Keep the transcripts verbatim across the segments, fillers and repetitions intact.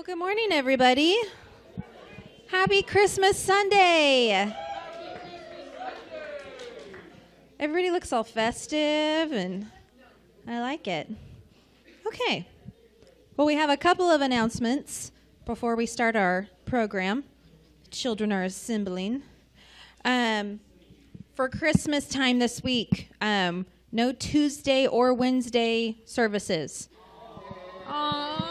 good morning, everybody. Happy Christmas Sunday. Everybody looks all festive, and I like it. Okay. Well, we have a couple of announcements before we start our program. Children are assembling. Um, for Christmas time this week, um, no Tuesday or Wednesday services. Aww.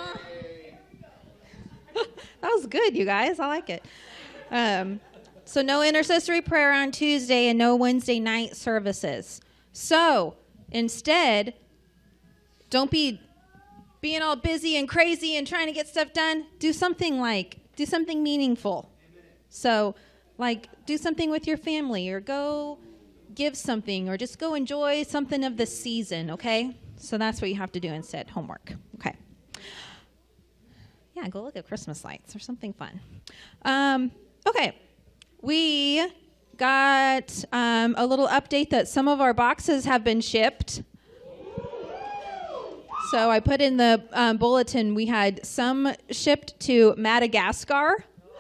That was good, you guys. I like it. Um, so no intercessory prayer on Tuesday and no Wednesday night services. So instead, don't be being all busy and crazy and trying to get stuff done. Do something like, do something meaningful. So like do something with your family, or go give something, or just go enjoy something of the season, okay? So that's what you have to do instead, homework. Okay. Yeah, go look at Christmas lights or something fun. Um, okay, we got um, a little update that some of our boxes have been shipped. So I put in the um, bulletin, we had some shipped to Madagascar.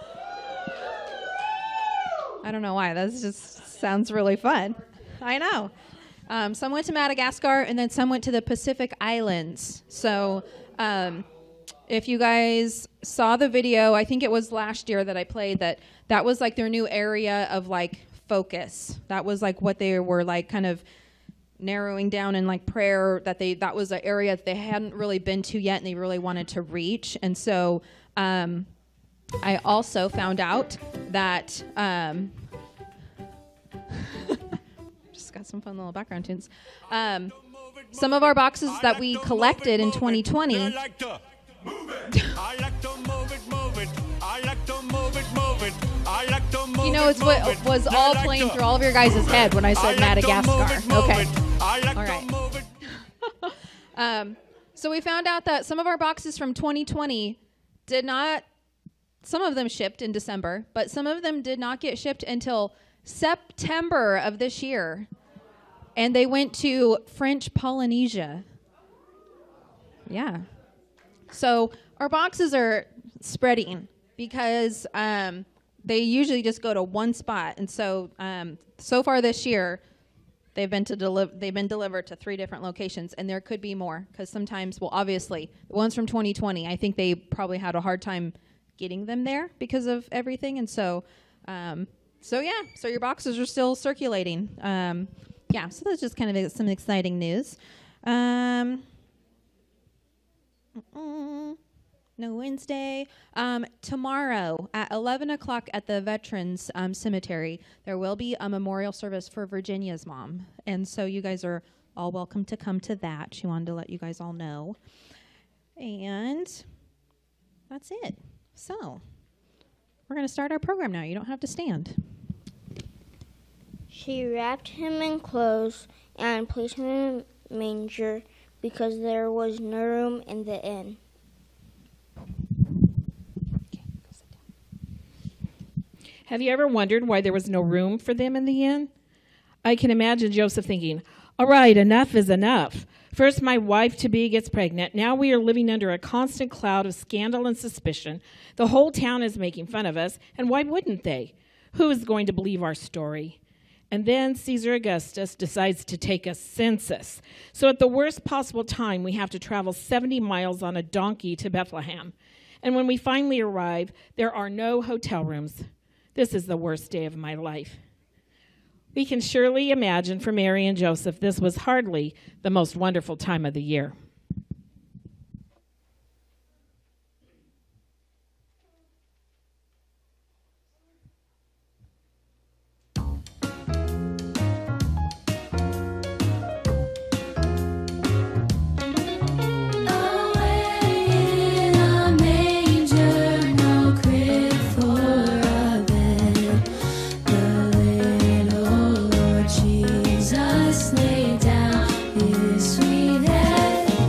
I don't know why, that just sounds really fun. I know. Um, some went to Madagascar, and then some went to the Pacific Islands. So um, if you guys saw the video, I think it was last year that I played, that that was like their new area of like focus. That was like what they were like kind of narrowing down in like prayer, that they that was an area that they hadn't really been to yet and they really wanted to reach. And so um, I also found out that um, just got some fun little background tunes. Um, some of our boxes that we collected in twenty twenty. Move it. I like to move it, move it. I like to move it, move it. I like to move it. You know, it's what it. was all like playing to through all of your guys' head when I said I like Madagascar. Move it, move okay. It. I like all right. to move it. um, so we found out that some of our boxes from twenty twenty did not, some of them shipped in December, but some of them did not get shipped until September of this year. And they went to French Polynesia. Yeah. So our boxes are spreading because um, they usually just go to one spot. And so um, so far this year, they've been to deli- they've been delivered to three different locations, and there could be more because sometimes, well, obviously, the ones from twenty twenty, I think they probably had a hard time getting them there because of everything. And so, um, so yeah, so your boxes are still circulating. Um, yeah, so that's just kind of some exciting news. Um, Mm-mm. No Wednesday. Um, tomorrow at eleven o'clock at the Veterans um, Cemetery, there will be a memorial service for Virginia's mom. And so you guys are all welcome to come to that. She wanted to let you guys all know. And that's it. So we're going to start our program now. You don't have to stand. She wrapped him in clothes and placed him in a manger, because there was no room in the inn. Have you ever wondered why there was no room for them in the inn? I can imagine Joseph thinking, all right, enough is enough. First my wife-to-be gets pregnant. Now we are living under a constant cloud of scandal and suspicion. The whole town is making fun of us, and why wouldn't they? Who is going to believe our story? And then Caesar Augustus decides to take a census. So at the worst possible time, we have to travel seventy miles on a donkey to Bethlehem. And when we finally arrive, there are no hotel rooms. This is the worst day of my life. We can surely imagine for Mary and Joseph, this was hardly the most wonderful time of the year. Jesus lay down his sweet head.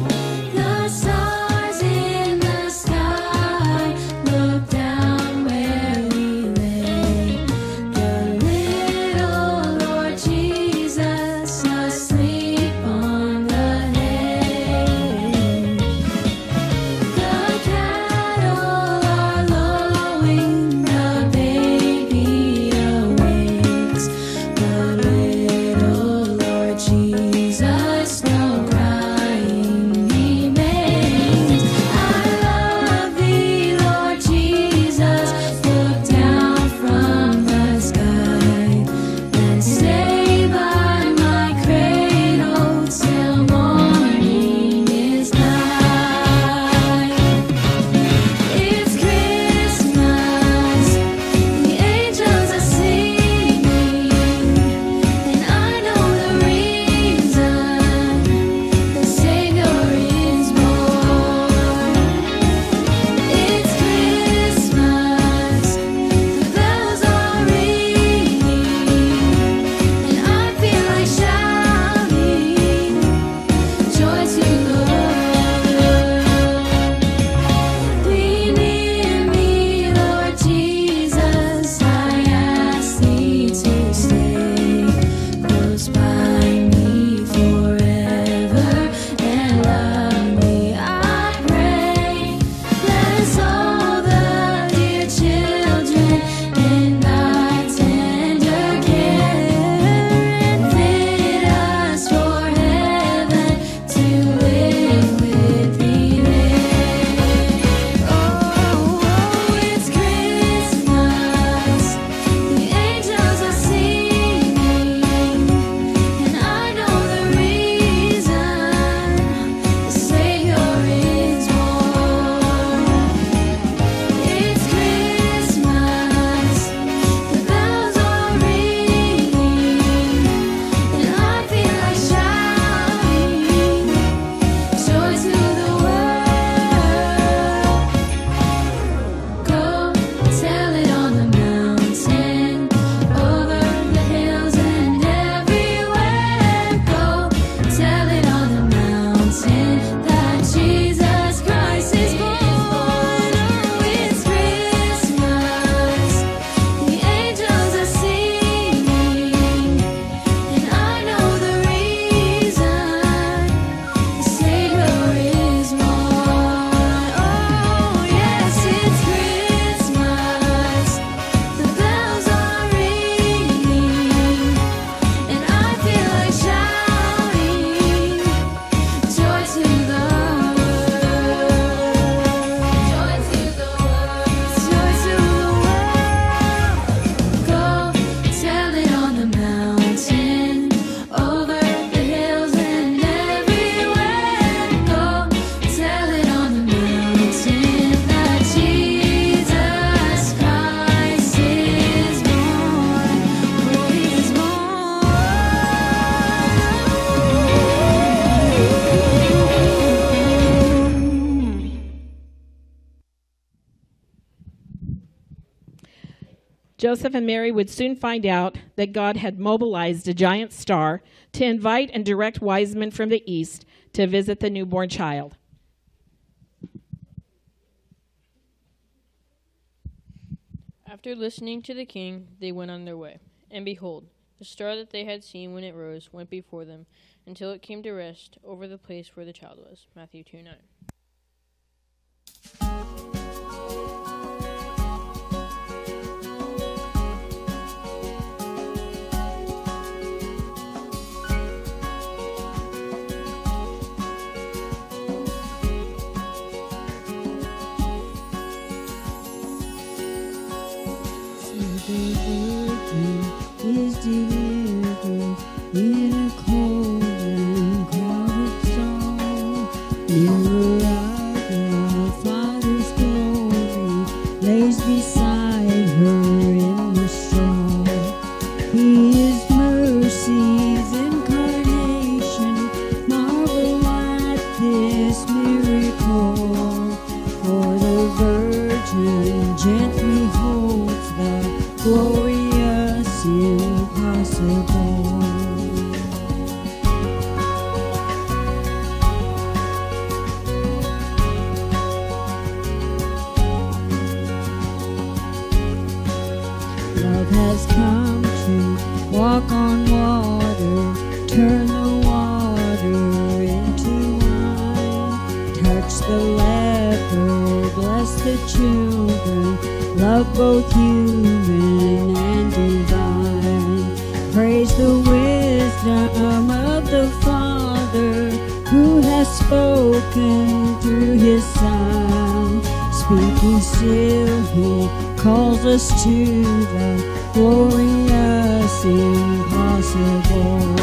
Joseph and Mary would soon find out that God had mobilized a giant star to invite and direct wise men from the east to visit the newborn child. After listening to the king, they went on their way. And behold, the star that they had seen when it rose went before them until it came to rest over the place where the child was. Matthew two nine. Is delivered in a cold and crowded song. Mirror of the Father's glory lays beside her in the straw. His mercy's incarnation, marvel at this miracle. For the Virgin gently holds the glorious impossible. Love has come to walk on water, turn the water into wine, touch the leper, bless the children, love both human and divine. Praise the wisdom of the Father who has spoken through his Son. Speaking still, he calls us to the glorious impossible.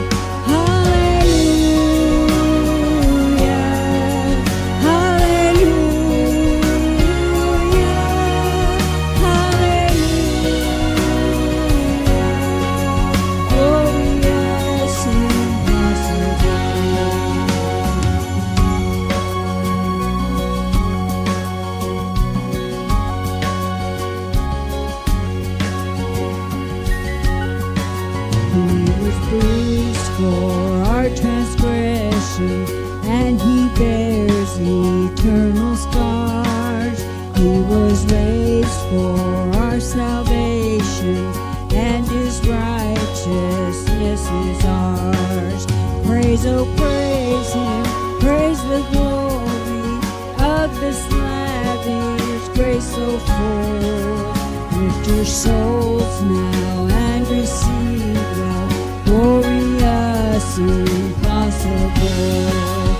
And he bears eternal scars. He was raised for our salvation, and his righteousness is ours. Praise, oh praise him, praise the glory of this lavish grace so full. Lift your souls now and receive the glorious impossible.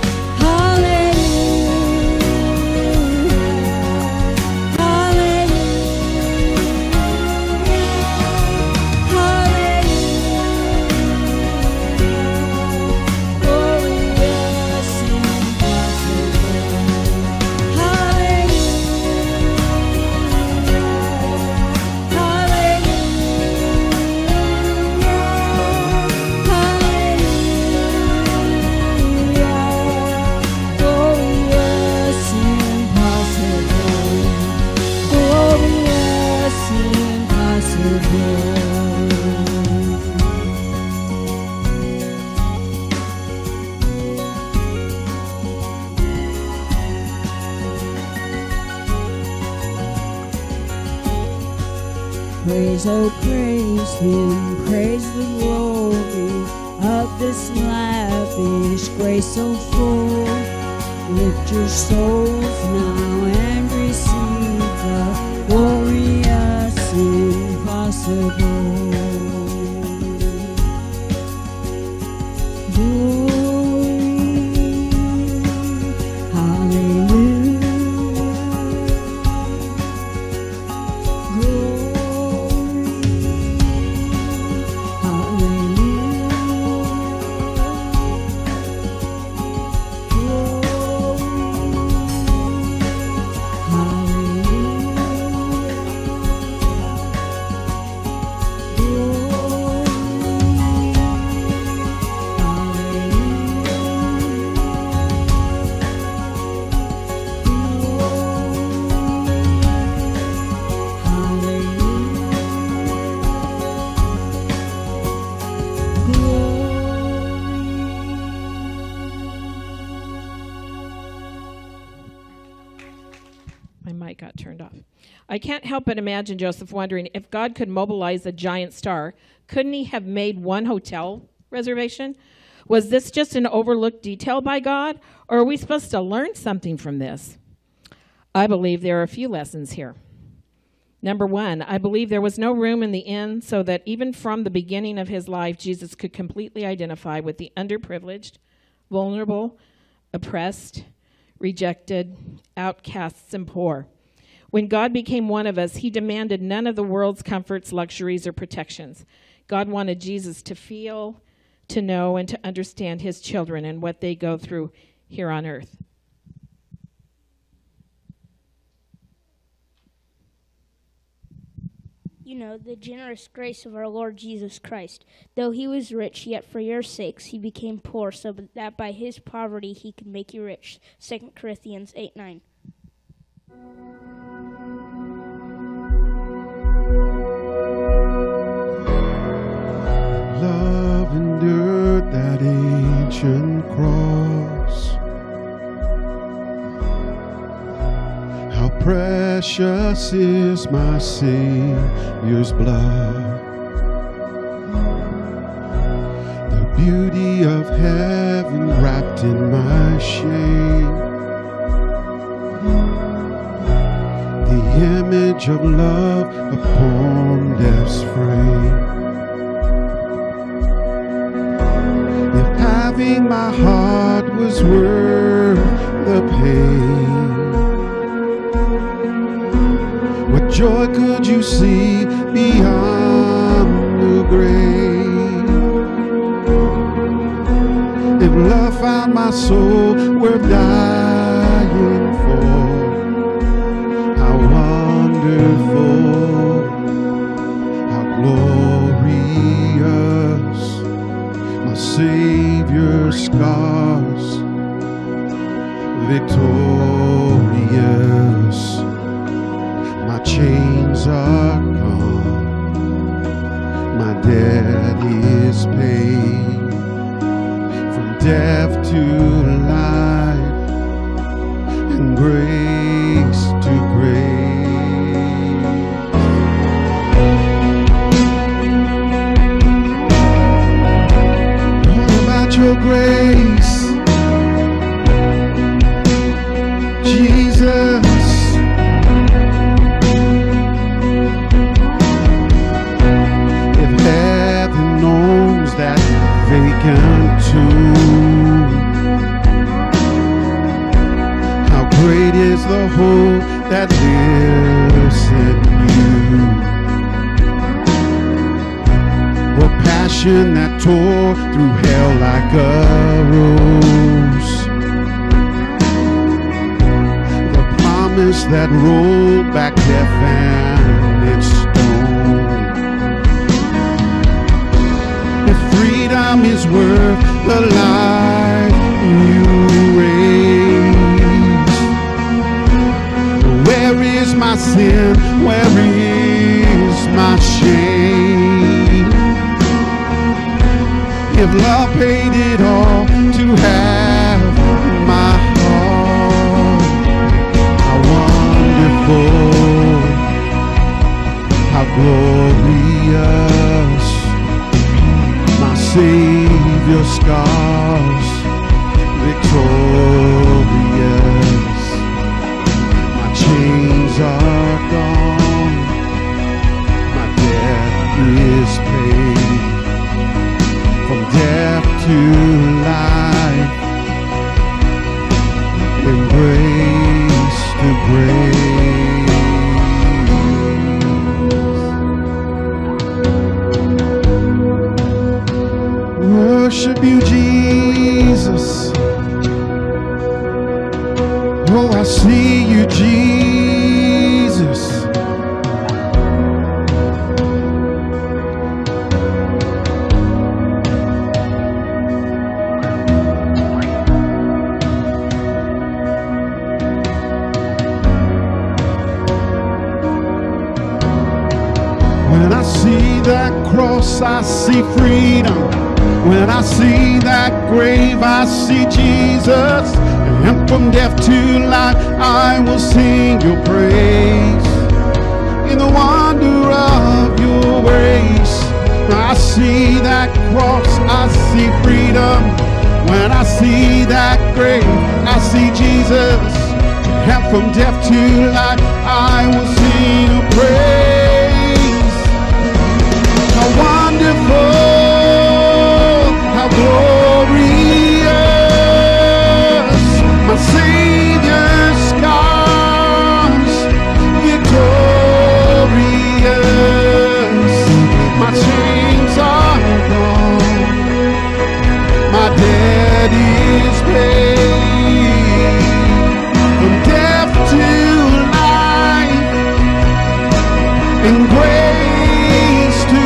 Praise, oh praise him, praise the glory of this lavish grace so full. Lift your souls now and receive the glorious impossible. Glory, mic got turned off. I can't help but imagine Joseph wondering if God could mobilize a giant star, couldn't he have made one hotel reservation? Was this just an overlooked detail by God, or are we supposed to learn something from this? I believe there are a few lessons here. Number one, I believe there was no room in the inn so that even from the beginning of his life, Jesus could completely identify with the underprivileged, vulnerable, oppressed, rejected, outcasts, and poor. When God became one of us, he demanded none of the world's comforts, luxuries, or protections. God wanted Jesus to feel, to know, and to understand his children and what they go through here on earth. You know, the generous grace of our Lord Jesus Christ. Though he was rich, yet for your sakes he became poor, so that by his poverty he could make you rich. Second Corinthians eight nine. Love endured that ancient cross. How precious is my Savior's blood. The beauty of heaven wrapped in my shame. The image of love upon death's frame. If having my heart was worth the pain, what joy could you see beyond the grave? If love found my soul worth dying for, how wonderful, how glorious, my Savior's scars, victorious. My chains are gone, my debt is paid. From death to life, and grace to grace. All about your grace, Jesus. That vacant tomb, how great is the hope that lives in you. What passion that tore through hell like a rose, the promise that rolled back death and its stone. Freedom is worth the life you raise. Where is my sin? Where is my shame? If love paid it all to have my heart, how wonderful, how glorious. Savior's scars, victorious. My chains are gone, my debt is paid. From death to life, and grace to grace. Worship you, Jesus. Oh, I see you, Jesus. When I see that cross, I see freedom. When I see that grave, I see Jesus. And from death to life, I will sing your praise. In the wonder of your grace, I see that cross, I see freedom. When I see that grave, I see Jesus. And from death to life, I will sing your praise. How wonderful, how glorious, my Savior's scars, victorious. My chains are gone, my debt is paid. From death to life, and grace to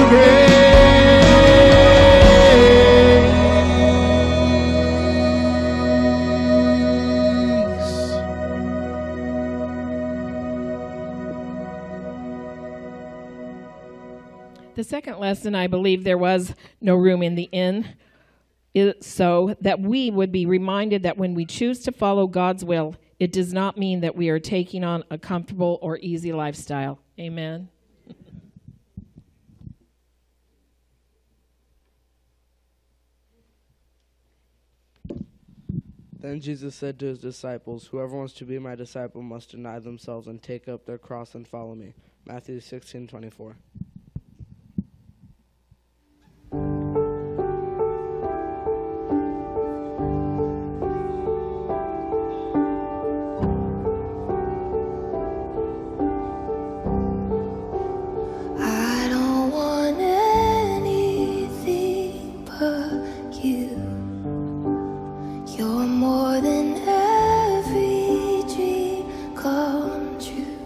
The second lesson, I believe there was no room in the inn, is so that we would be reminded that when we choose to follow God's will, it does not mean that we are taking on a comfortable or easy lifestyle. Amen. Then Jesus said to his disciples, "Whoever wants to be my disciple must deny themselves and take up their cross and follow me." Matthew sixteen twenty-four. I don't want anything but you. You're more than every dream come true.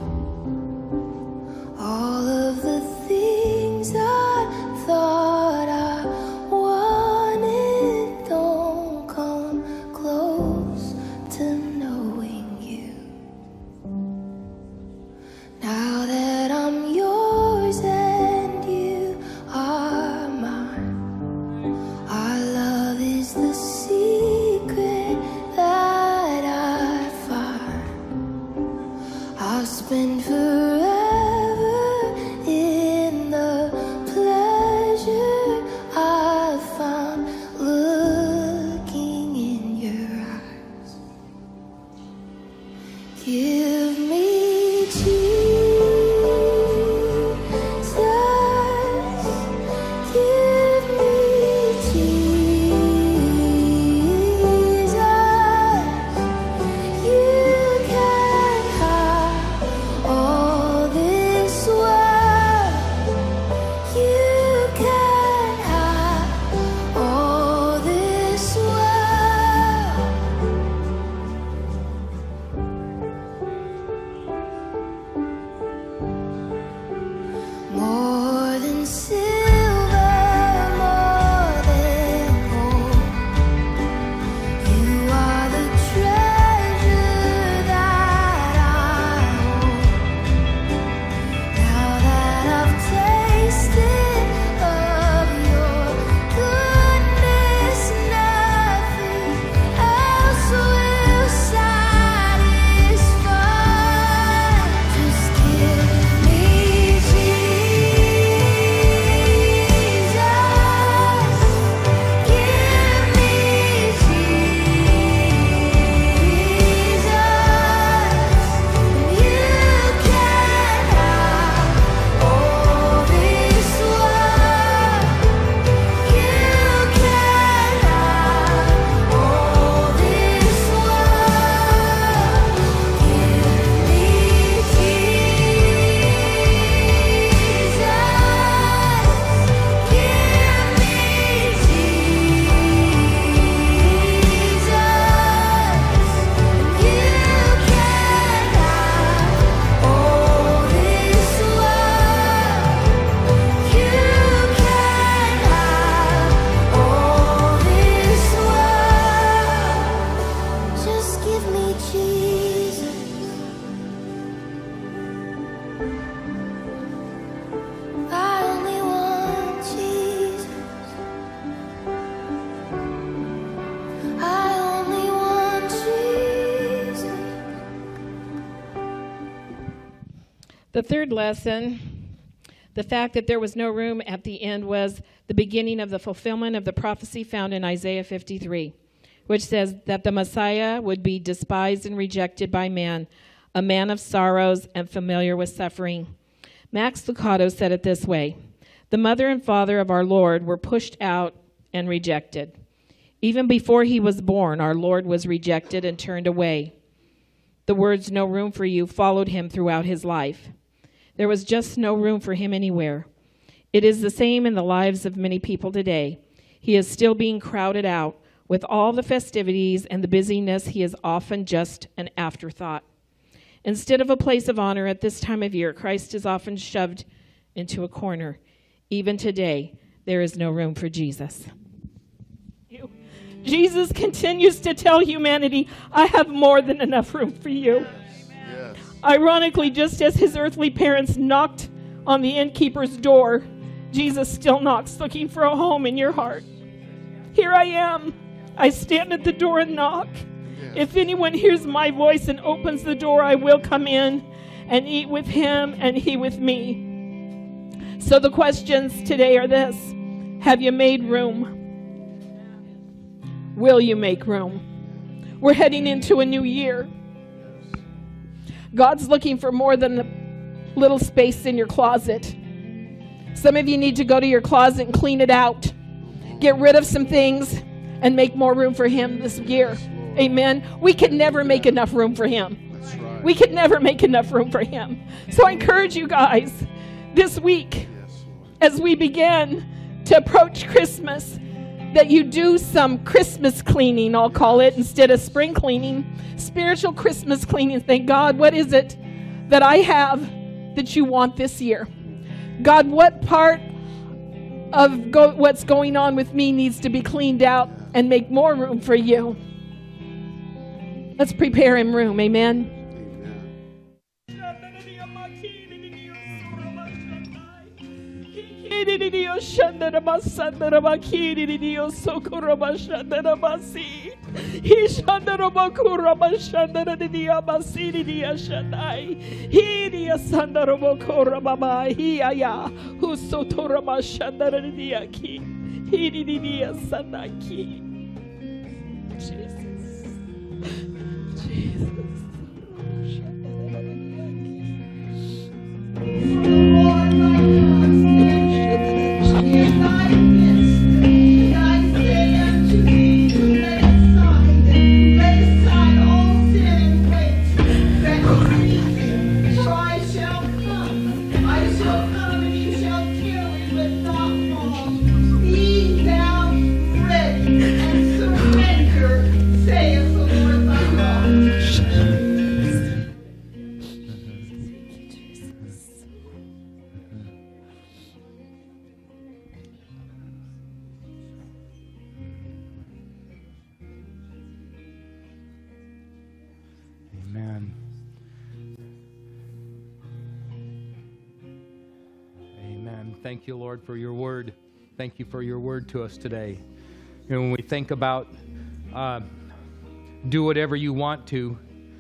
All of the things I thought I wanted don't come close to knowing you. Now that I'm yours and you are mine, our love is the secret that The third lesson, the fact that there was no room at the end, was the beginning of the fulfillment of the prophecy found in Isaiah fifty-three, which says that the Messiah would be despised and rejected by man, a man of sorrows and familiar with suffering. Max Lucado said it this way: the mother and father of our Lord were pushed out and rejected. Even before he was born, our Lord was rejected and turned away. The words, "no room for you," followed him throughout his life. There was just no room for him anywhere. It is the same in the lives of many people today. He is still being crowded out. With all the festivities and the busyness, he is often just an afterthought. Instead of a place of honor at this time of year, Christ is often shoved into a corner. Even today, there is no room for Jesus. Jesus continues to tell humanity, I have more than enough room for you. Yes. Ironically, just as his earthly parents knocked on the innkeeper's door, Jesus still knocks, looking for a home in your heart. Here I am. I stand at the door and knock. Yes. If anyone hears my voice and opens the door, I will come in and eat with him and he with me. So the questions today are this: have you made room? Will you make room? We're heading into a new year. God's looking for more than a little space in your closet. Some of you need to go to your closet and clean it out. Get rid of some things and make more room for him this year. Amen. We can never make enough room for him. We can never make enough room for him. So I encourage you guys this week, as we begin to approach Christmas, that you do some Christmas cleaning, I'll call it, instead of spring cleaning. Spiritual Christmas cleaning. Thank God, what is it that I have that you want this year? God, what part of go- what's going on with me needs to be cleaned out and make more room for you? Let's prepare him room. Amen. Amen. Amen. Thank you, Lord, for your word. Thank you for your word to us today. And when we think about uh, do whatever you want to,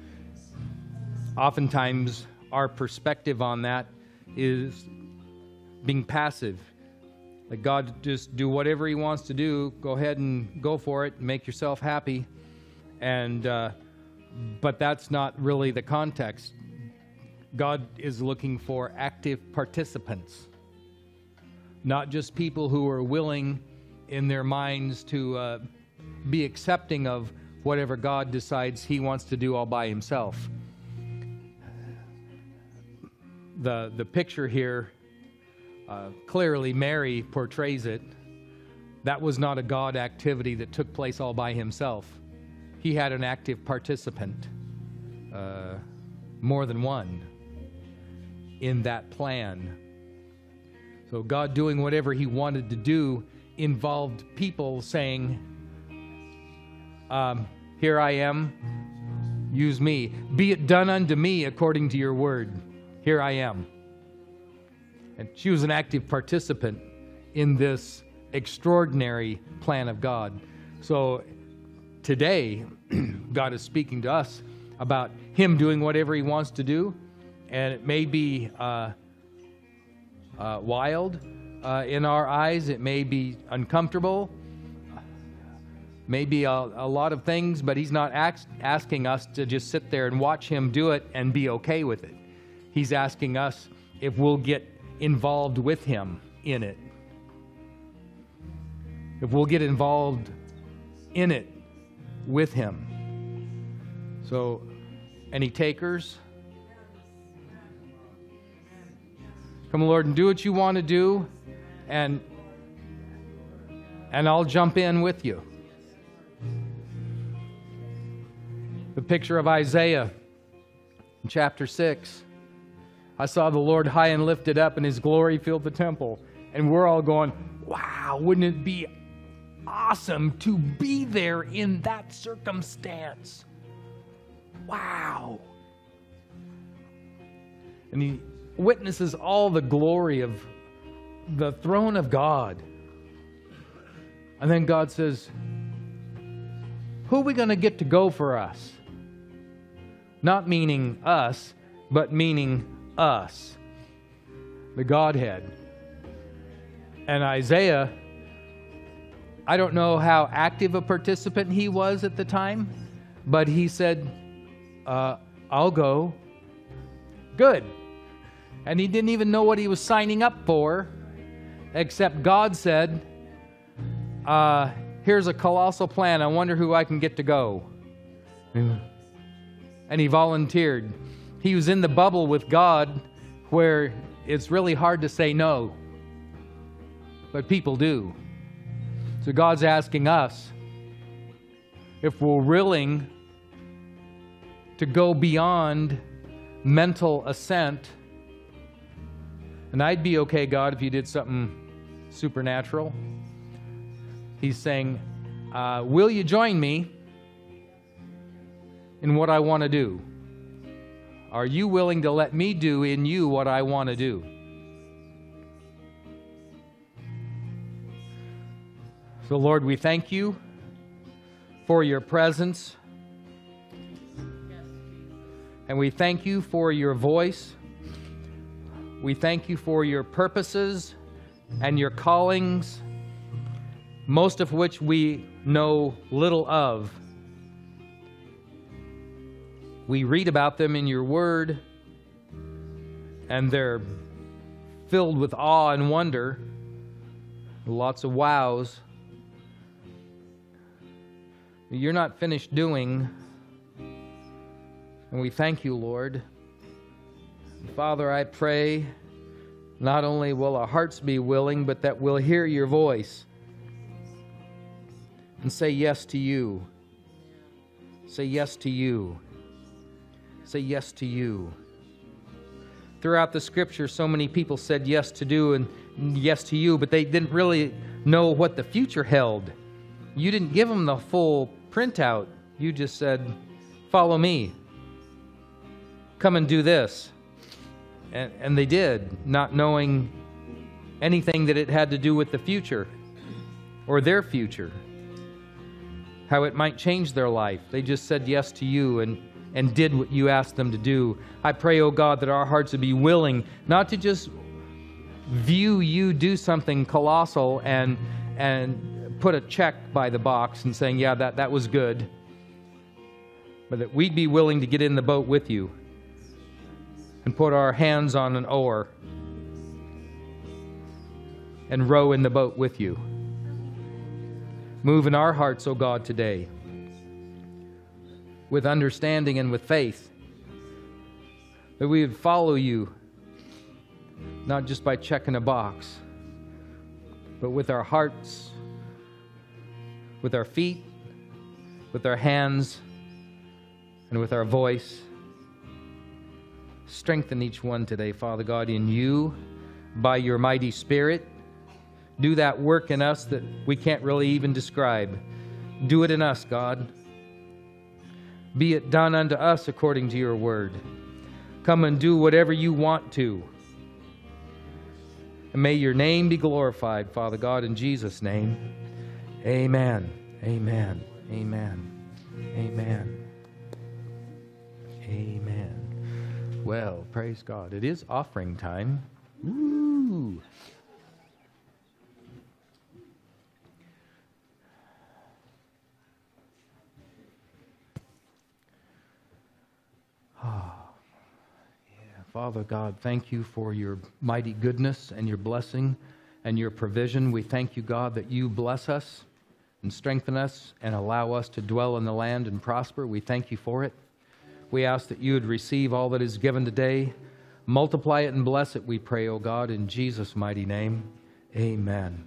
oftentimes our perspective on that is being passive. Like, God, just do whatever he wants to do. Go ahead and go for it. Make yourself happy. And uh, but that's not really the context. God is looking for active participants, not just people who are willing in their minds to uh, be accepting of whatever God decides he wants to do all by himself. The, the picture here, uh, clearly Mary portrays it. That was not a God activity that took place all by himself. He had an active participant, uh, more than one, in that plan. So God doing whatever he wanted to do involved people saying, um, here I am, use me. Be it done unto me according to your word. Here I am. And she was an active participant in this extraordinary plan of God. So today, God is speaking to us about him doing whatever he wants to do, And it may be uh, uh, wild uh, in our eyes. It may be uncomfortable. Maybe a, a lot of things, but he's not ask, asking us to just sit there and watch him do it and be okay with it. He's asking us if we'll get involved with him in it. If we'll get involved in it with him. So, any takers? Come, Lord, and do what you want to do, and and I'll jump in with you. The picture of Isaiah in chapter six. I saw the Lord high and lifted up, and his glory filled the temple. And we're all going, wow, wouldn't it be awesome to be there in that circumstance? Wow. And he witnesses all the glory of the throne of God. And then God says, who are we going to get to go for us? Not meaning us, but meaning us. The Godhead. And Isaiah, I don't know how active a participant he was at the time, but he said, uh, I'll go. Good. And he didn't even know what he was signing up for, except God said, uh, here's a colossal plan. I wonder who I can get to go. And he volunteered. He was in the bubble with God where it's really hard to say no. But people do. So God's asking us if we're willing to go beyond mental assent. And I'd be okay, God, if you did something supernatural. He's saying, uh, will you join me in what I want to do? Are you willing to let me do in you what I want to do? So, Lord, we thank you for your presence. And we thank you for your voice. We thank you for your purposes and your callings, most of which we know little of. We read about them in your word, and they're filled with awe and wonder, lots of wows. You're not finished doing, and we thank you, Lord. Father, I pray not only will our hearts be willing, but that we'll hear your voice and say yes to you. Say yes to you. Say yes to you. Throughout the scripture, so many people said yes to do and yes to you, but they didn't really know what the future held. You didn't give them the full printout. You just said, follow me. Come and do this. And, and they did, not knowing anything that it had to do with the future or their future, how it might change their life. They just said yes to you and, and did what you asked them to do. I pray, oh God, that our hearts would be willing not to just view you do something colossal and and put a check by the box and saying, yeah, that, that was good, but that we'd be willing to get in the boat with you and put our hands on an oar and row in the boat with you. Move in our hearts, O God, today with understanding and with faith, that we would follow you, not just by checking a box, but with our hearts, with our feet, with our hands, and with our voice. Strengthen each one today, Father God, in you, by your mighty Spirit. Do that work in us that we can't really even describe. Do it in us, God. Be it done unto us according to your word. Come and do whatever you want to. And may your name be glorified, Father God, in Jesus' name. Amen. Amen. Amen. Amen. Amen. Well, praise God. It is offering time. Woo! Ah, yeah. Father God, thank you for your mighty goodness and your blessing and your provision. We thank you, God, that you bless us and strengthen us and allow us to dwell in the land and prosper. We thank you for it. We ask that you would receive all that is given today. Multiply it and bless it, we pray, O God, in Jesus' mighty name. Amen.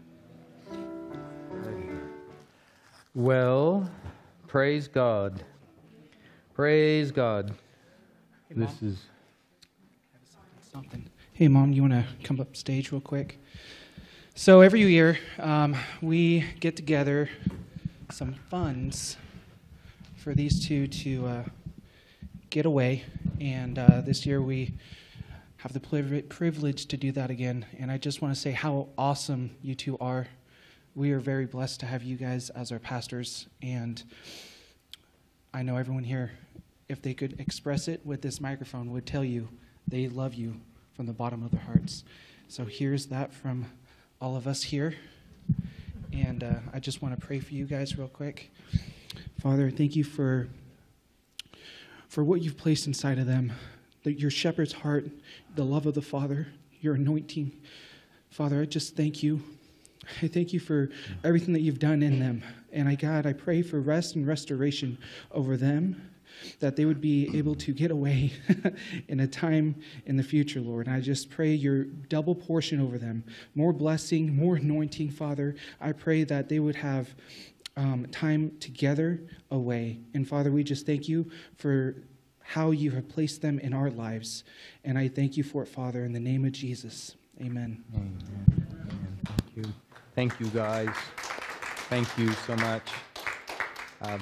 Well, praise God. Praise God. Hey, this Mom. is something. Hey, Mom, you want to come up stage real quick? So every year, um, we get together some funds for these two to uh, get away, and uh, this year we have the priv- privilege to do that again. And I just want to say how awesome you two are. We are very blessed to have you guys as our pastors, and I know everyone here, if they could express it with this microphone, would tell you they love you from the bottom of their hearts. So here's that from all of us here. And uh, I just want to pray for you guys real quick. Father, thank you for for what you've placed inside of them, the, your shepherd's heart, the love of the Father, your anointing. Father, I just thank you. I thank you for everything that you've done in them. And I, God, I pray for rest and restoration over them, that they would be able to get away in a time in the future, Lord. And I just pray your double portion over them, more blessing, more anointing, Father. I pray that they would have um, time together away. And Father, we just thank you for how you have placed them in our lives. And I thank you for it, Father, in the name of Jesus. Amen. Amen. Amen. Thank you. Thank you, guys. Thank you so much. Um,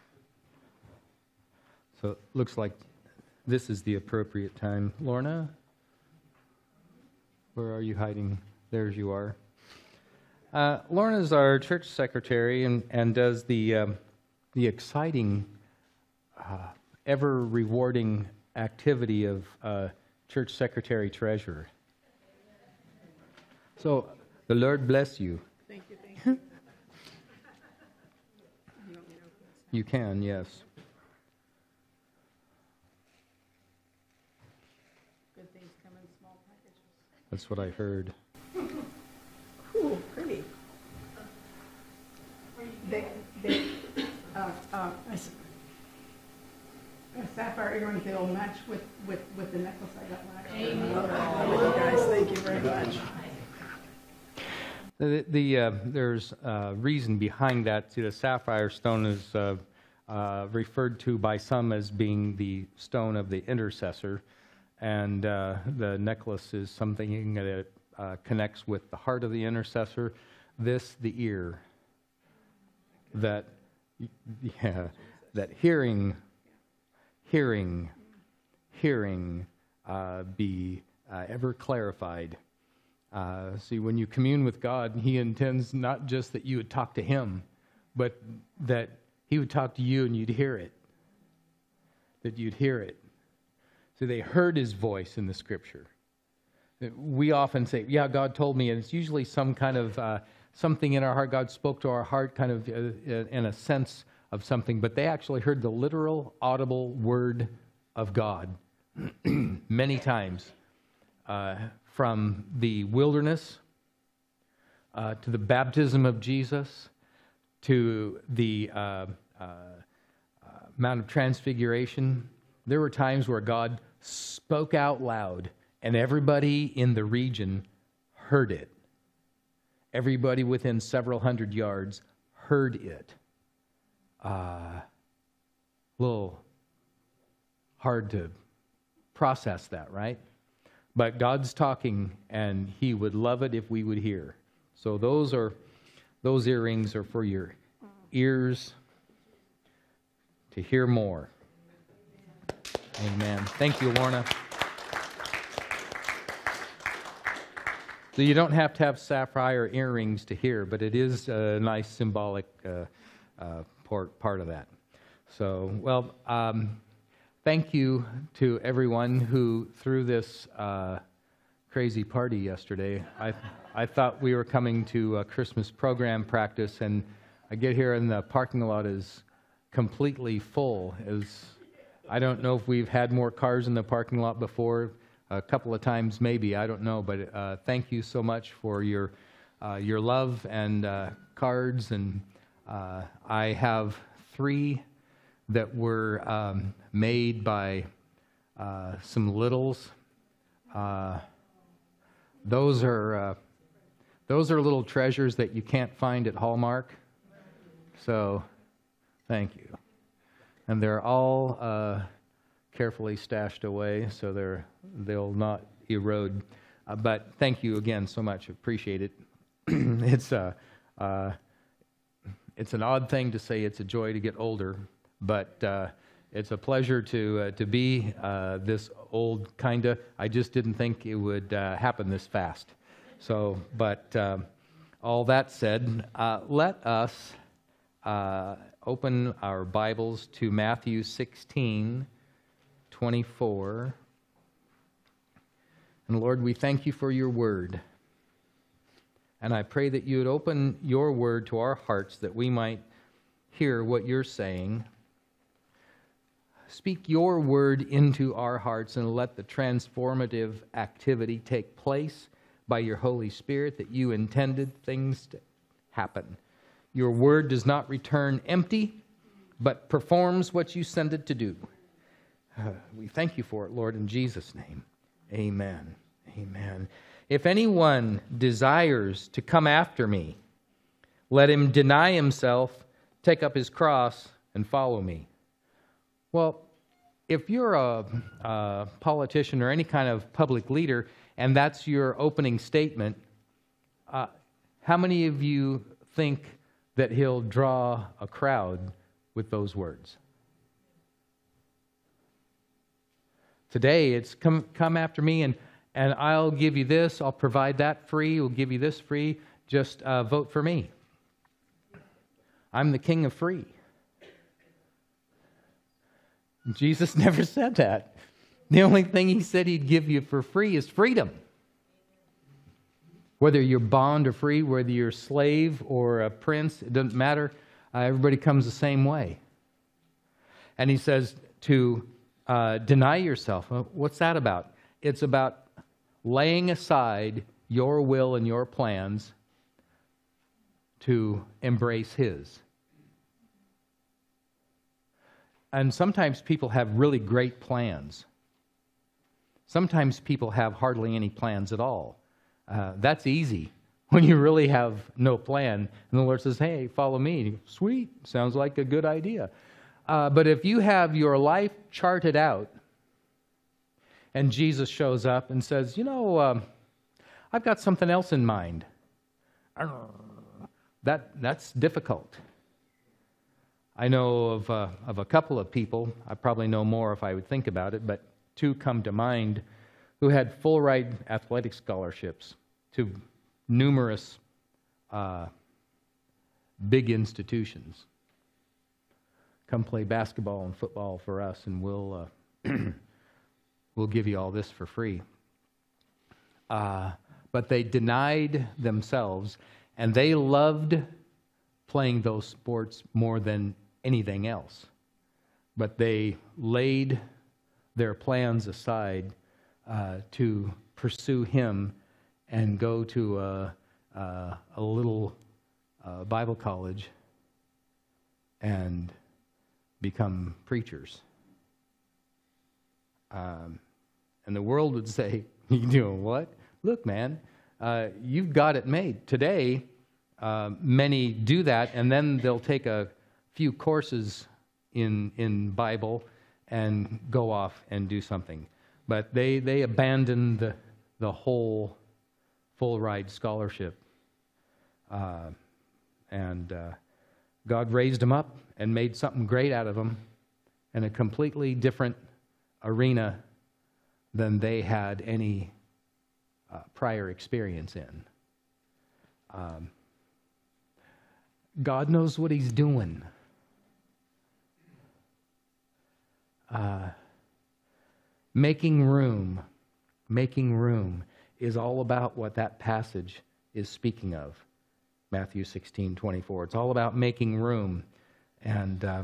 So it looks like this is the appropriate time. Lorna, where are you hiding? There you are. Uh, Lorna is our church secretary and, and does the, um, the exciting, uh, ever rewarding activity of uh, church secretary treasurer. So the Lord bless you. Thank you, thank you. You can, yes. Good things come in small packages. That's what I heard. Ooh, pretty. They, they, uh, uh, a, s- a sapphire earring, they'll match with, with, with the necklace I got last year. I love it. I love you guys. Thank you very much. The, the uh, there's uh, reason behind that. See, the sapphire stone is uh, uh, referred to by some as being the stone of the intercessor, and uh, the necklace is something that uh, connects with the heart of the intercessor. This, the ear. That, yeah, that hearing, hearing, hearing uh, be uh, ever clarified. Uh, see, when you commune with God, He intends not just that you would talk to Him, but that He would talk to you and you'd hear it. That you'd hear it. So they heard His voice in the Scripture. We often say, yeah, God told me, and it's usually some kind of uh, something in our heart. God spoke to our heart kind of uh, in a sense of something, but they actually heard the literal, audible word of God many times. Uh, from the wilderness uh, to the baptism of Jesus to the uh, uh, uh, Mount of Transfiguration. There were times where God spoke out loud and everybody in the region heard it. Everybody within several hundred yards heard it. A uh, little hard to process that, right? But God's talking, and He would love it if we would hear. So those are those earrings are for your ears to hear more. Amen. Thank you, Lorna. So you don't have to have sapphire earrings to hear, but it is a nice symbolic uh, uh, part part of that. So, well. Um, thank you to everyone who threw this uh, crazy party yesterday. I I thought we were coming to a Christmas program practice, and I get here and the parking lot is completely full. As I don't know if we've had more cars in the parking lot before. A couple of times maybe, I don't know. But uh, thank you so much for your uh, your love and uh, cards. And uh, I have three that were um, made by uh, some littles. Uh, those are uh, those are little treasures that you can't find at Hallmark. So, thank you. And they're all uh, carefully stashed away, so they're they'll not erode. Uh, but thank you again so much. Appreciate it. it's a uh, it's an odd thing to say. It's a joy to get older. But uh, it's a pleasure to uh, to be uh, this old, kinda. I just didn't think it would uh, happen this fast. So, but uh, all that said, uh, let us uh, open our Bibles to Matthew sixteen twenty-four. And Lord, we thank you for your word. And I pray that you would open your word to our hearts that we might hear what you're saying. Speak your word into our hearts and let the transformative activity take place by your Holy Spirit that you intended things to happen. Your word does not return empty, but performs what you send it to do. Uh, we thank you for it, Lord, in Jesus' name. Amen. Amen. If anyone desires to come after me, let him deny himself, take up his cross, and follow me. Well, if you're a, a politician or any kind of public leader, and that's your opening statement, uh, how many of you think that he'll draw a crowd with those words? Today, it's come come after me, and, and I'll give you this, I'll provide that free, we'll give you this free, just uh, vote for me. I'm the king of free. Jesus never said that. The only thing he said he'd give you for free is freedom. Whether you're bond or free, whether you're a slave or a prince, it doesn't matter. Uh, everybody comes the same way. And he says to uh, deny yourself. Well, what's that about? It's about laying aside your will and your plans to embrace his. And sometimes people have really great plans. Sometimes people have hardly any plans at all. Uh, that's easy when you really have no plan. And the Lord says, hey, follow me. Sweet, sounds like a good idea. Uh, but if you have your life charted out and Jesus shows up and says, you know, um, I've got something else in mind. That, that's difficult. I know of, uh, of a couple of people, I probably know more if I would think about it, but two come to mind who had full ride athletic scholarships to numerous uh, big institutions. Come play basketball and football for us, and we'll uh, we'll give you all this for free. Uh, but they denied themselves, and they loved playing those sports more than anything else. But they laid their plans aside uh, to pursue him and go to a, a, a little uh, Bible college and become preachers. Um, and the world would say, you doing what? Look, man, uh, you've got it made. Today, uh, many do that, and then they'll take a few courses in in Bible and go off and do something. But they, they abandoned the, the whole full ride scholarship. Uh, and uh, God raised them up and made something great out of them in a completely different arena than they had any uh, prior experience in. Um, God knows what he's doing. Uh, Making room, making room is all about what that passage is speaking of. Matthew sixteen twenty-four. It's all about making room. And uh,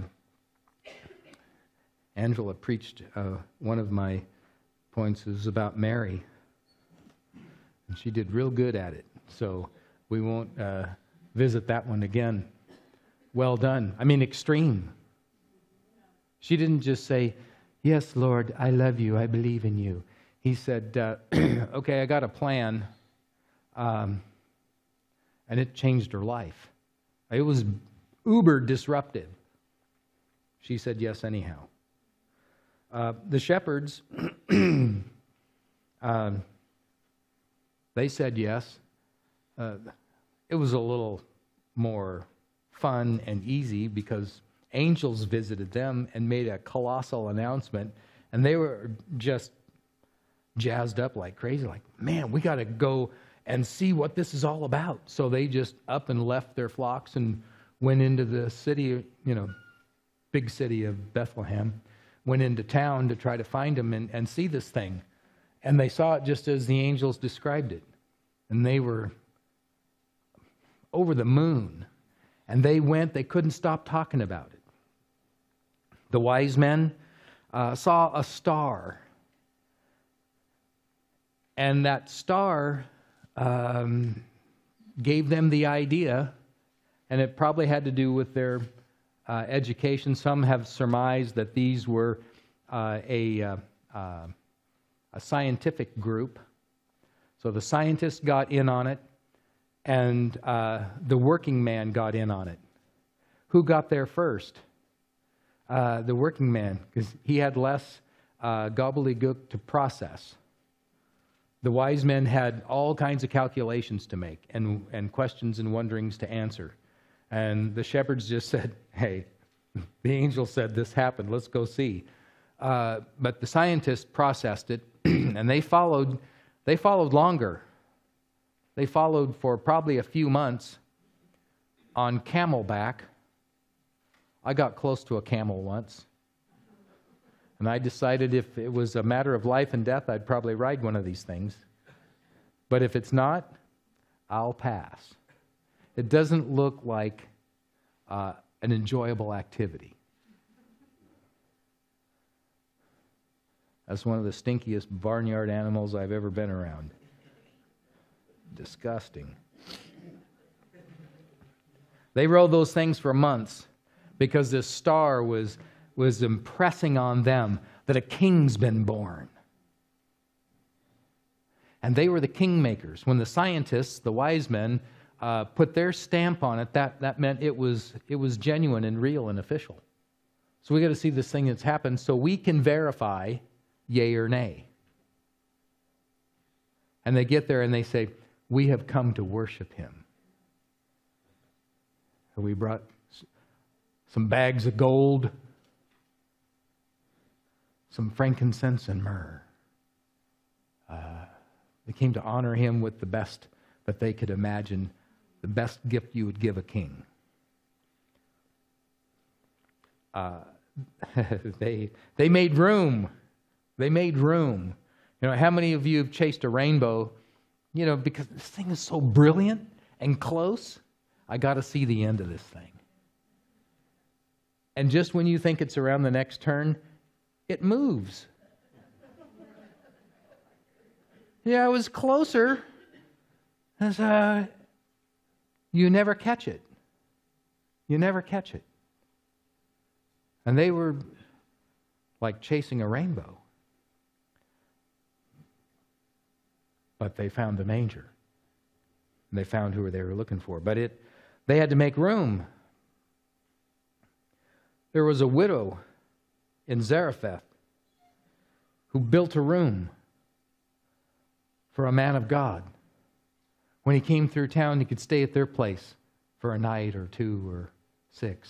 Angela preached uh, one of my points is about Mary. And she did real good at it. So we won't uh, visit that one again. Well done. I mean, extreme. She didn't just say, yes, Lord, I love you. I believe in you. He said, uh, okay, I got a plan. Um, and it changed her life. It was uber disruptive. She said yes anyhow. Uh, the shepherds, uh, they said yes. Uh, it was a little more fun and easy because angels visited them and made a colossal announcement, and they were just jazzed up like crazy, like, man, we got to go and see what this is all about. So they just up and left their flocks and went into the city, you know, big city of Bethlehem, went into town to try to find him and, and see this thing. And they saw it just as the angels described it. And they were over the moon. And they went, they couldn't stop talking about it. The wise men uh, saw a star. And that star um, gave them the idea, and it probably had to do with their uh, education. Some have surmised that these were uh, a, uh, uh, a scientific group. So the scientists got in on it, and uh, the working man got in on it. Who got there first? Uh, the working man, because he had less uh, gobbledygook to process. The wise men had all kinds of calculations to make and, and questions and wonderings to answer. And the shepherds just said, hey, the angel said this happened, let's go see. Uh, but the scientists processed it, and they followed, they followed longer. They followed for probably a few months on camelback. I got close to a camel once. And I decided if it was a matter of life and death, I'd probably ride one of these things. But if it's not, I'll pass. It doesn't look like uh, an enjoyable activity. That's one of the stinkiest barnyard animals I've ever been around. Disgusting. They rode those things for months because this star was, was impressing on them that a king's been born. And they were the kingmakers. When the scientists, the wise men, uh, put their stamp on it, that, that meant it was, it was genuine and real and official. So we got to see this thing that's happened so we can verify yay or nay. And they get there and they say, we have come to worship him. And we brought some bags of gold, some frankincense and myrrh. Uh, they came to honor him with the best that they could imagine, the best gift you would give a king. Uh, they, they made room. They made room. You know, how many of you have chased a rainbow? You know, because this thing is so brilliant and close, I got to see the end of this thing. And just when you think it's around the next turn, it moves. Yeah, it was closer. As, uh, you never catch it. You never catch it. And they were like chasing a rainbow. But they found the manger. And they found who they were looking for. But it, they had to make room. There was a widow in Zarephath who built a room for a man of God. When he came through town, he could stay at their place for a night or two or six.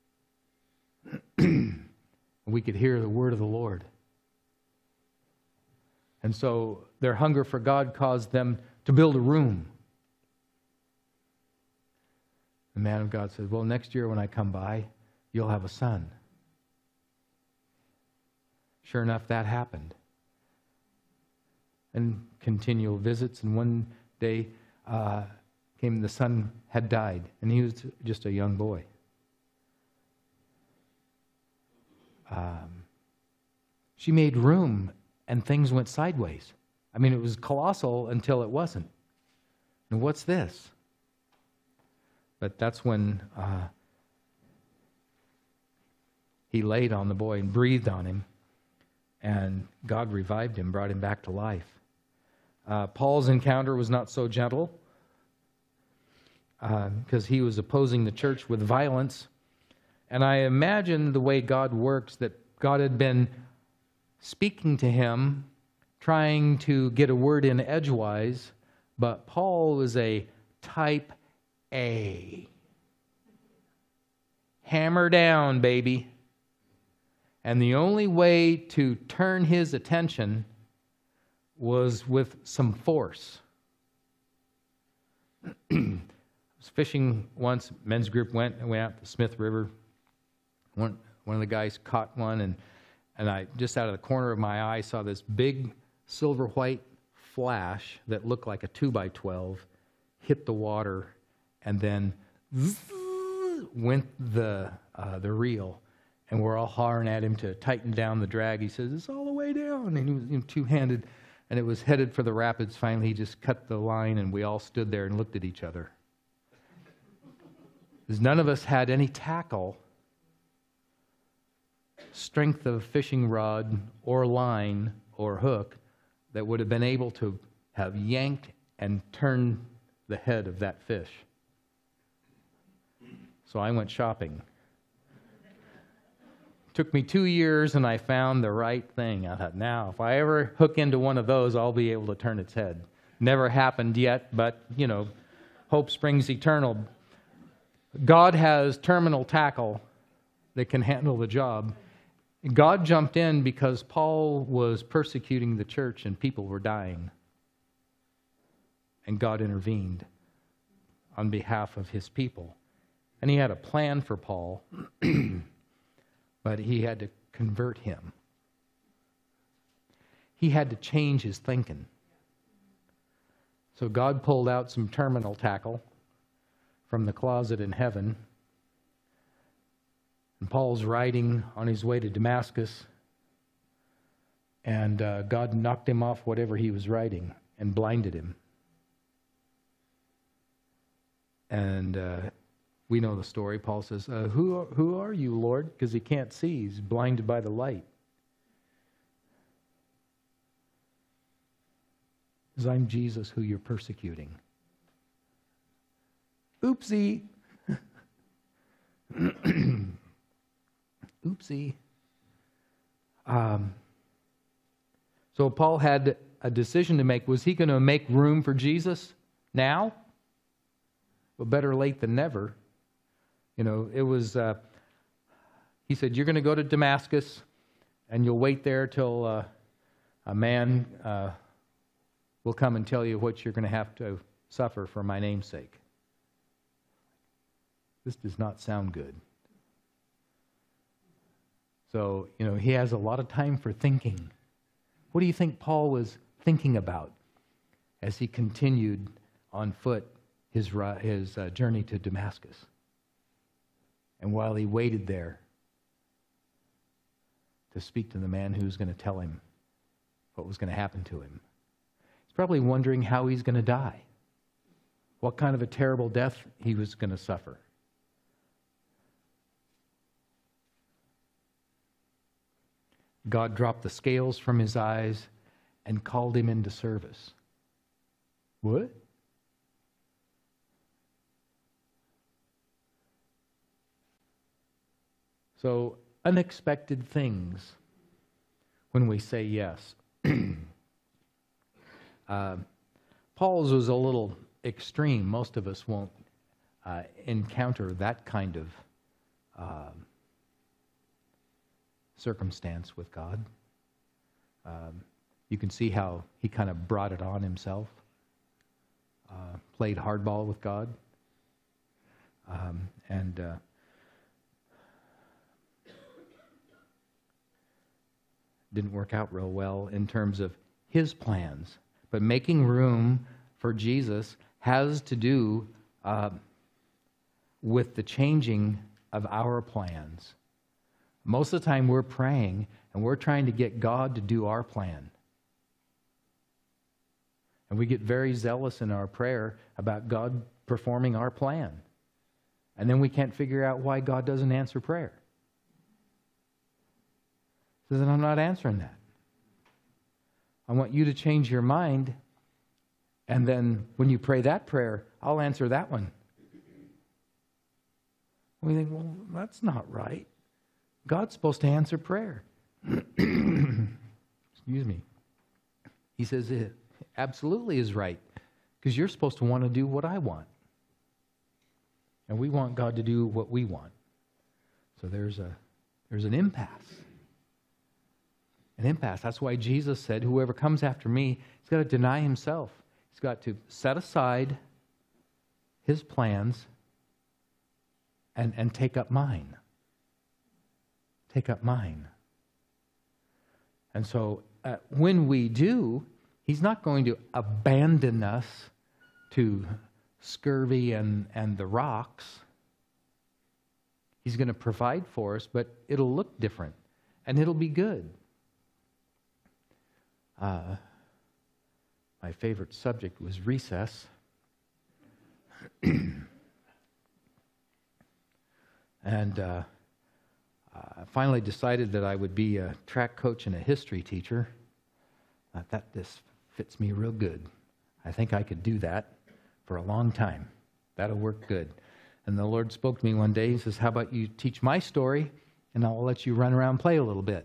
We could hear the word of the Lord. And so their hunger for God caused them to build a room. The man of God said, well, next year when I come by, you'll have a son. Sure enough, that happened. and continual visits. And one day uh, came, the son had died, and he was just a young boy. Um, she made room, and things went sideways. I mean, it was colossal until it wasn't. And what's this? But that's when uh, he laid on the boy and breathed on him, and God revived him, brought him back to life. Uh, Paul's encounter was not so gentle, because uh, he was opposing the church with violence. And I imagine the way God works, that God had been speaking to him, trying to get a word in edgewise, but Paul was a type A. Hammer down, baby. And the only way to turn his attention was with some force. I was fishing once, men's group went and went out to Smith River. One, one of the guys caught one, and, and I, just out of the corner of my eye, saw this big silver white flash that looked like a two by twelve hit the water, and then zzz, went the uh, the reel, and we're all hollering at him to tighten down the drag. He says, "It's all the way down," and he was, you know, two-handed, and it was headed for the rapids. Finally, he just cut the line, and we all stood there and looked at each other. Because none of us had any tackle, strength of fishing rod or line or hook that would have been able to have yanked and turned the head of that fish. So I went shopping. Took me two years and I found the right thing. I thought, now, if I ever hook into one of those, I'll be able to turn its head. Never happened yet, but, you know, hope springs eternal. God has terminal tackle that can handle the job. God jumped in because Paul was persecuting the church and people were dying. And God intervened on behalf of his people. And he had a plan for Paul, but he had to convert him. He had to change his thinking. So God pulled out some terminal tackle from the closet in heaven. And Paul's riding on his way to Damascus, and uh, God knocked him off whatever he was riding and blinded him. And uh, we know the story. Paul says, uh, who, who are you, Lord? Because he can't see. He's blinded by the light. He says, I'm Jesus who you're persecuting. Oopsie. Oopsie. Um, so Paul had a decision to make. Was he going to make room for Jesus now? Well, better late than never. You know, it was, uh, he said, you're going to go to Damascus, and you'll wait there till uh, a man uh, will come and tell you what you're going to have to suffer for my name's sake. This does not sound good. So, you know, he has a lot of time for thinking. What do you think Paul was thinking about as he continued on foot his, his uh, journey to Damascus? And while he waited there to speak to the man who was going to tell him what was going to happen to him, he's probably wondering how he's going to die, what kind of a terrible death he was going to suffer. God dropped the scales from his eyes and called him into service. What? So, unexpected things when we say yes. uh, Paul's was a little extreme. Most of us won't uh, encounter that kind of uh, circumstance with God. Um, you can see how he kind of brought it on himself, uh, played hardball with God, um, and uh, didn't work out real well in terms of his plans. But making room for Jesus has to do uh, with the changing of our plans. Most of the time we're praying and we're trying to get God to do our plan. And we get very zealous in our prayer about God performing our plan. And then we can't figure out why God doesn't answer prayer. He says, I'm not answering that. I want you to change your mind, and then when you pray that prayer, I'll answer that one. We think, well, that's not right. God's supposed to answer prayer. Excuse me. He says it absolutely is right, because you're supposed to want to do what I want. And we want God to do what we want. So there's a there's an impasse. An impasse. That's why Jesus said, whoever comes after me, he's got to deny himself. He's got to set aside his plans and, and take up mine. Take up mine. And so uh, when we do, he's not going to abandon us to scurvy and, and the rocks. He's going to provide for us, but it'll look different, and it'll be good. Uh, my favorite subject was recess. And uh, I finally decided that I would be a track coach and a history teacher. I thought this fits me real good. I think I could do that for a long time. That'll work good. And the Lord spoke to me one day. He says, how about you teach my story, and I'll let you run around and play a little bit.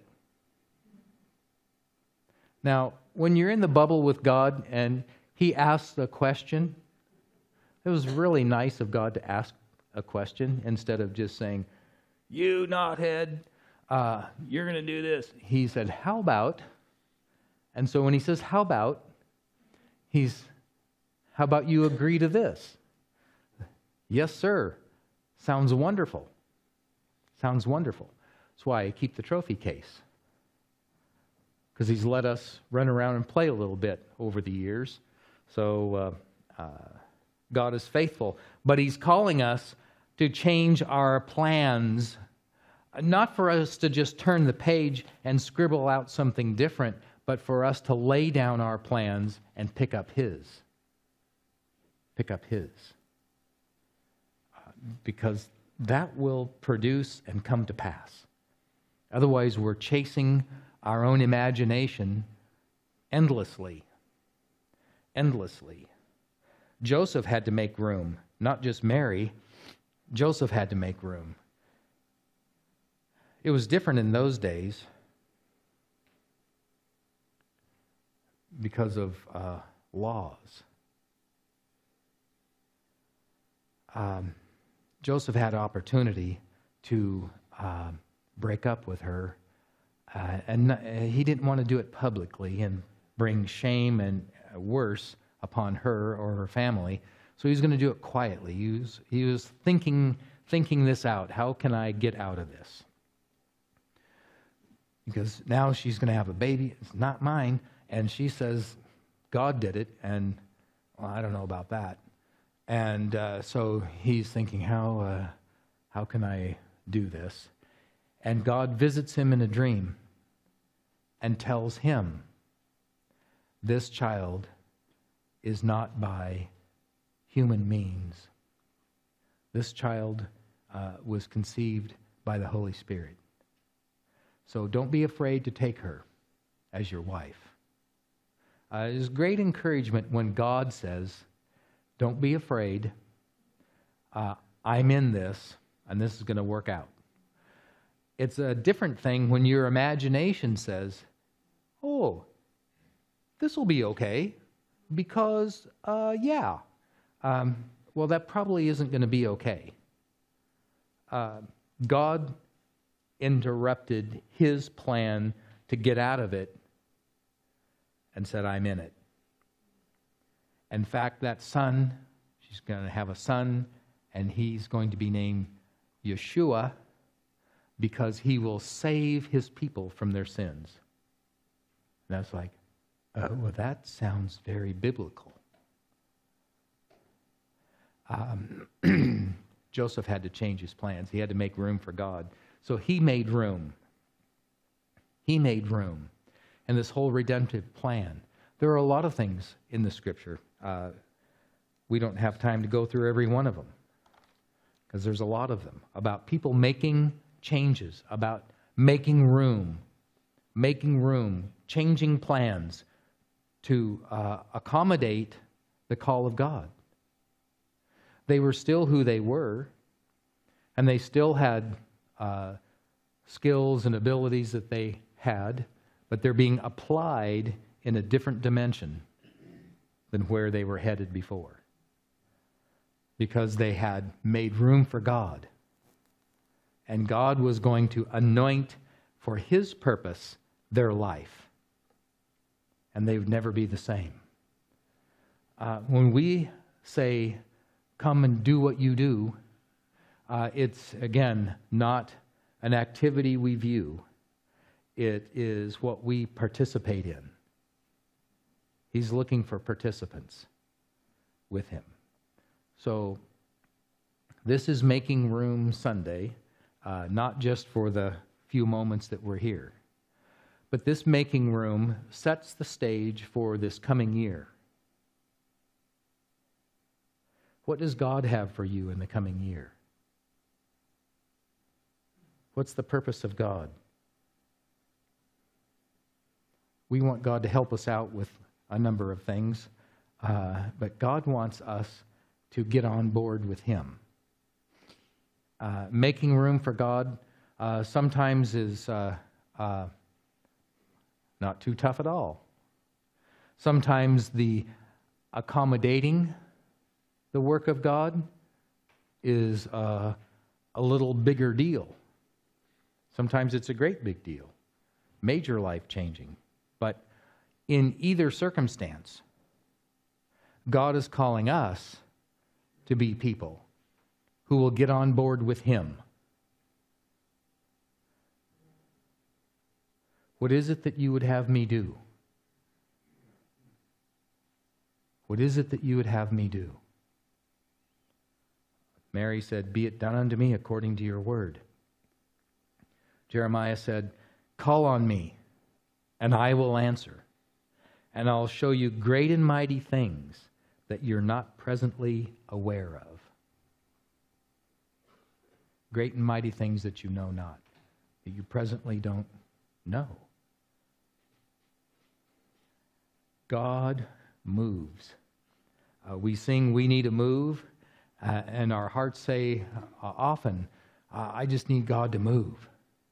Now, when you're in the bubble with God and he asks a question, it was really nice of God to ask a question instead of just saying, you knothead, uh, you're going to do this. He said, how about? And so when he says, how about, he's, how about you agree to this? Yes, sir. Sounds wonderful. Sounds wonderful. That's why I keep the trophy case. Because he's let us run around and play a little bit over the years. So uh, uh, God is faithful. But he's calling us to change our plans, not for us to just turn the page and scribble out something different, but for us to lay down our plans and pick up his. Pick up his. Uh, because that will produce and come to pass. Otherwise, we're chasing our own imagination endlessly. Endlessly. Joseph had to make room, not just Mary. Joseph had to make room. It was different in those days because of uh, laws. Um, Joseph had opportunity to uh, break up with her. Uh, and uh, he didn't want to do it publicly and bring shame and uh, worse upon her or her family. So he was going to do it quietly. He was, he was thinking, thinking this out. How can I get out of this? Because now she's going to have a baby. It's not mine. And she says, God did it. And well, I don't know about that. And uh, so he's thinking, how, uh, how can I do this? And God visits him in a dream and tells him, this child is not by human means. This child uh, was conceived by the Holy Spirit. So don't be afraid to take her as your wife. Uh, there's great encouragement when God says, don't be afraid. Uh, I'm in this, and this is going to work out. It's a different thing when your imagination says, oh, this will be okay, because, uh, yeah. Um, well, that probably isn't going to be okay. Uh, God interrupted his plan to get out of it and said, I'm in it. In fact, that son, she's going to have a son, and he's going to be named Yeshua, because he will save his people from their sins. And that's like, Uh, well, that sounds very biblical. Um, Joseph had to change his plans. He had to make room for God. So he made room. He made room. And this whole redemptive plan. There are a lot of things in the Scripture. Uh, we don't have time to go through every one of them, because there's a lot of them about people making changes, about making room, making room, changing plans to uh, accommodate the call of God. They were still who they were, and they still had uh, skills and abilities that they had, but they're being applied in a different dimension than where they were headed before, because they had made room for God. And God was going to anoint for His purpose their life. And they would never be the same. Uh, when we say, come and do what you do, uh, it's, again, not an activity we view. It is what we participate in. He's looking for participants with Him. So this is Making Room Sunday, uh, not just for the few moments that we're here. But this making room sets the stage for this coming year. What does God have for you in the coming year? What's the purpose of God? We want God to help us out with a number of things, uh, but God wants us to get on board with Him. Uh, making room for God uh, sometimes is uh, uh, not too tough at all. Sometimes the accommodating the work of God is uh, a little bigger deal. Sometimes it's a great big deal, major life-changing. But in either circumstance, God is calling us to be people who will get on board with Him. What is it that you would have me do? What is it that you would have me do? Mary said, be it done unto me according to your word. Jeremiah said, call on me, and I will answer, and I'll show you great and mighty things that you're not presently aware of. Great and mighty things that you know not, that you presently don't know. God moves. Uh, we sing, we need a move, uh, and our hearts say uh, often, uh, I just need God to move.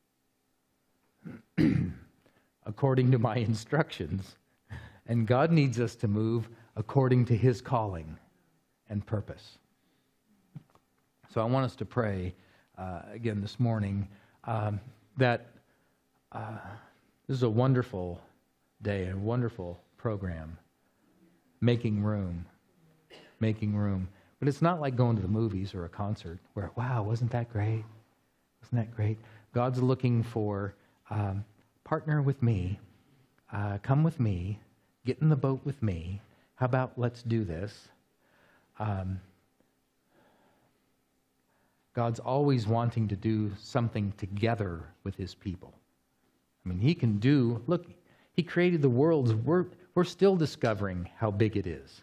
According to my instructions. And God needs us to move according to His calling and purpose. So I want us to pray uh, again this morning um, that uh, this is a wonderful day, a wonderful program. Making room. Making room. But it's not like going to the movies or a concert where, wow, wasn't that great? Wasn't that great? God's looking for um, partner with me. Uh, come with me. Get in the boat with me. How about let's do this? Um, God's always wanting to do something together with His people. I mean, He can do, look, He created the world. We're, we're still discovering how big it is.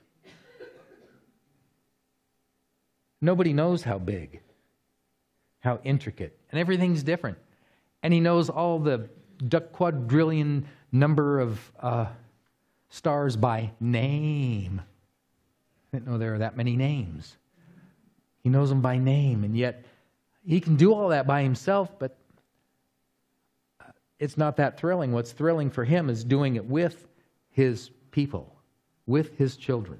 Nobody knows how big, how intricate, and everything's different. And He knows all the quadrillion number of uh, stars by name. I didn't know there are that many names. He knows them by name, and yet He can do all that by Himself, but it's not that thrilling. What's thrilling for Him is doing it with His people, with His children.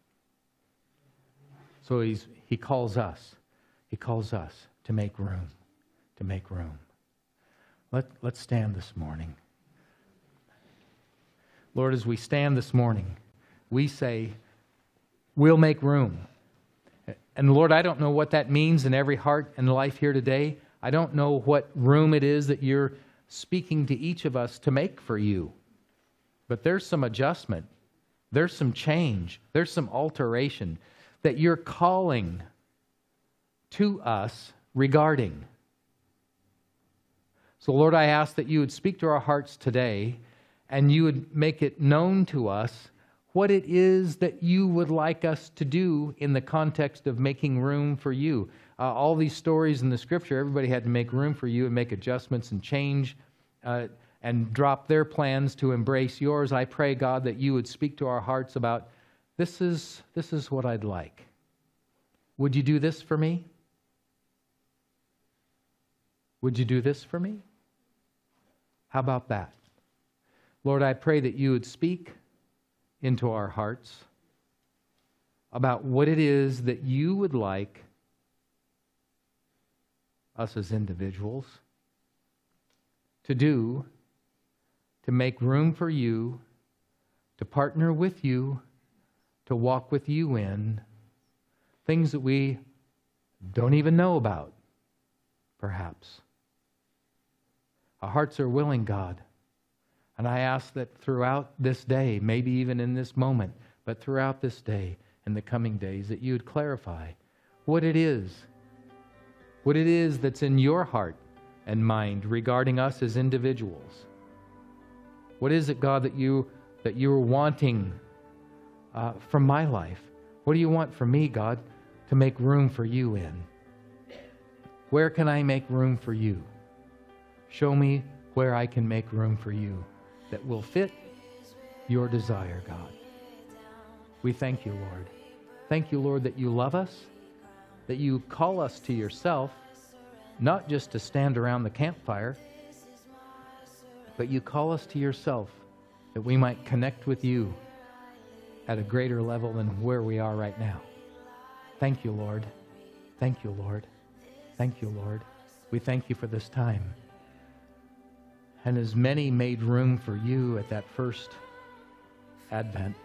So he's, He calls us. He calls us to make room, to make room. Let, let's stand this morning. Lord, as we stand this morning, we say, we'll make room. And Lord, I don't know what that means in every heart and life here today. I don't know what room it is that you're speaking to each of us to make for you. But there's some adjustment. There's some change. There's some alteration that you're calling to us regarding. So, Lord, I ask that you would speak to our hearts today and you would make it known to us what it is that you would like us to do in the context of making room for you. Uh, all these stories in the Scripture, everybody had to make room for you and make adjustments and change uh, and drop their plans to embrace yours. I pray, God, that you would speak to our hearts about, this is, this is what I'd like. Would you do this for me? Would you do this for me? How about that? Lord, I pray that you would speak into our hearts about what it is that you would like us as individuals to do to make room for you, to partner with you, to walk with you in things that we don't even know about, perhaps. Our hearts are willing, God. And I ask that throughout this day, maybe even in this moment, but throughout this day and the coming days, that you would clarify what it is, what it is that's in your heart and mind regarding us as individuals. What is it, God, that you that you are wanting uh, from my life? What do you want from me, God, to make room for you in? Where can I make room for you? Show me where I can make room for you that will fit your desire, God. We thank you, Lord. Thank you, Lord, that you love us, that you call us to yourself, not just to stand around the campfire, but you call us to yourself that we might connect with you at a greater level than where we are right now. Thank you, Lord. Thank you, Lord. Thank you, Lord. We thank you for this time. And as many made room for you at that first Advent,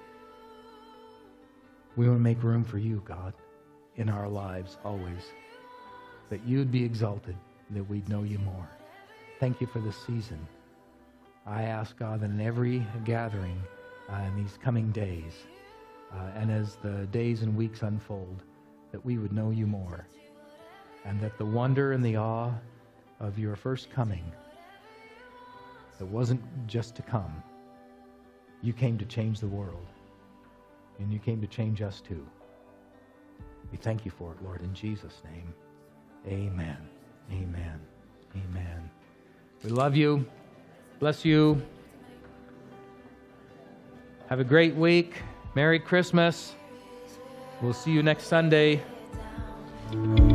we want to make room for you, God, in our lives always, that you'd be exalted, that we'd know you more. Thank you for this season. I ask, God, that in every gathering uh, in these coming days, uh, and as the days and weeks unfold, that we would know you more, and that the wonder and the awe of your first coming, that wasn't just to come. You came to change the world, and you came to change us too. We thank you for it, Lord, in Jesus' name. Amen. Amen. Amen. We love you. Bless you. Have a great week. Merry Christmas. We'll see you next Sunday.